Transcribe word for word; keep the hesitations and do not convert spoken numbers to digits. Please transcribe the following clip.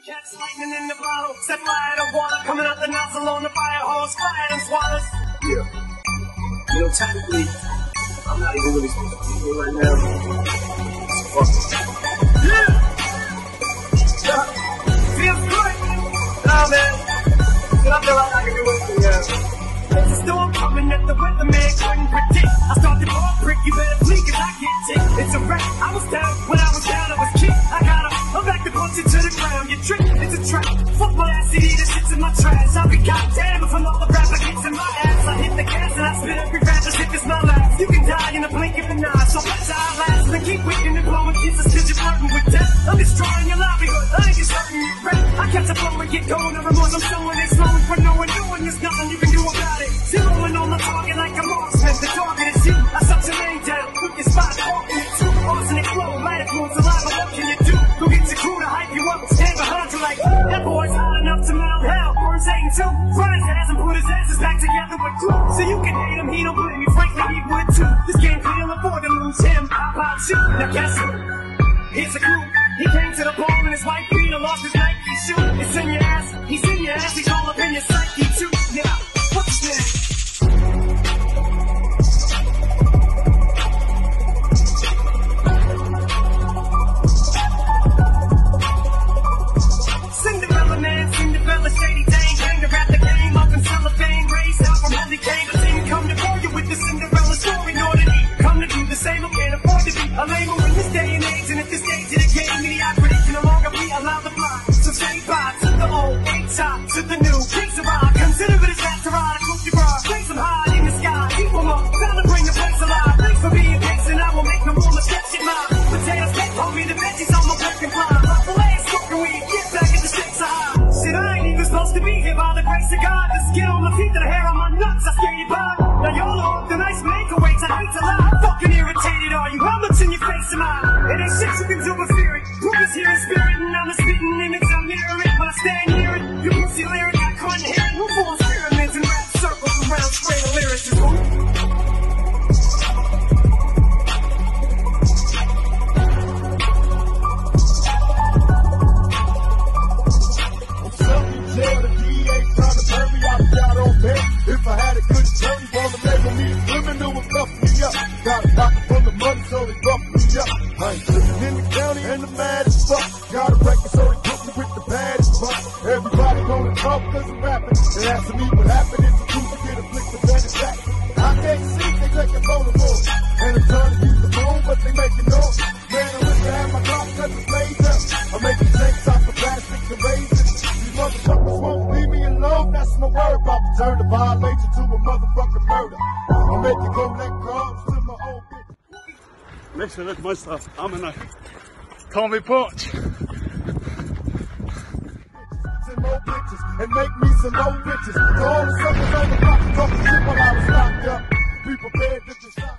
Catch lightning in the bottle, set fire to water, coming out the nozzle on the fire hose, fire and swallows. Yeah. You know, technically, I'm not even really supposed to be here right now. Fuck it. Yeah! Yeah! Feels good! Nah, man. Get up there like I can do anything, yeah. There's a storm coming that the weatherman couldn't predict. I start to blow prick, you better flee, cause I get ticked. It's a wreck. I was down, when I was down, I was kicked. I got up, I'm back to punch it to the ground. You trick, it's a trap. Fuck my ass, C D, this shit's in my trash. I'll be goddamn if another rapper gets in my ass. I hit the gas and I spit every rap as if it's my last. You can die in a blink of an eye, so let's outlast and keep waiting and blowing kisses till you're flirting with death. I'm destroying your livelihood, I ain't just hurting your breath. I catch a flow and get going, the remorse I'm showing is slowing for no one doing. There's nothing you can do about it. Zeroing on the target like a marksman. The target is you. I shut your name down. Put your spot walking it too. Arsenic flow, light influence, saliva. What can you do? Go get your crew to hype you up. Stand behind you like that boy's hot enough to mount hell. Burns hating too. Front his ass and put his asses back together with glue. So you can hate him, he don't blame me. Frankly, he would too. This game couldn't afford to lose him. How about you? Now guess what? Here's a clue. He came to the bar and his wife Peter lost his Nike shoe. It's in your ass. He's in your ass. He's all up in your psyche too. Yeah. What's next? Cinderella man, Cinderella shady dame, came to wrap the game up and cellophane, raised out from holy came. I didn't come to bore you with the Cinderella story, nor did he come to do the same. I can't afford to be a label in this day and age, and at this stage of the game, mediocrity can no longer be allowed to fly. So say bye to the old, ain't top to the new. Please arrive, consider it as that to ride a cool bra. Place them high in the sky, keep them up, time to bring the place alive. Thanks for being patient, I will make no more mistakes in mine. Potatoes, cake, homie, the veggies on my broken fly. Filet, smoking weed, get back at the stakes are high. Shit, I ain't even supposed to be here by the grace of God. The skin on my feet and the hair on my nuts, I skated by. Now y'all are the nice makeaways, I hate to lie. How fucking irritated are you? How much in your face am I? It ain't shit you can do but fear it. Proof is here in spirit, and I'm a spitting image, I'm mirroring. When I stand near it, you pussy lyric, I couldn't hear it. Who forms pyramids and rap circles around straight lyrics is who? If I had a good attorney, wanna label me as criminal and cuff me up. Got a pocket full of money, so they rough me up. I ain't living in the county and the mad as fuck. Got a record, so they put me with the bad as fuck. Everybody gonna talk cause I'm rapping. They asking me what happened, it's the truth to get a flick of satisfaction. I can't see, they take a photo more. And I'm trying to use the phone, but they making noise. Man, I wish I had my clock cause it's laid up. I'm making shakes off the plastic and raisins. These motherfuckers won't leave me alone, that's my word. About to turn the violation to a motherfucking murder. I'll make you collect carbs to my own bitch. Nächste Weltmeister, Armenak. Call me Porch. More bitches and make me some more riches. To all the suckers on the block talking shit while I was locked up. Be prepared to just stop.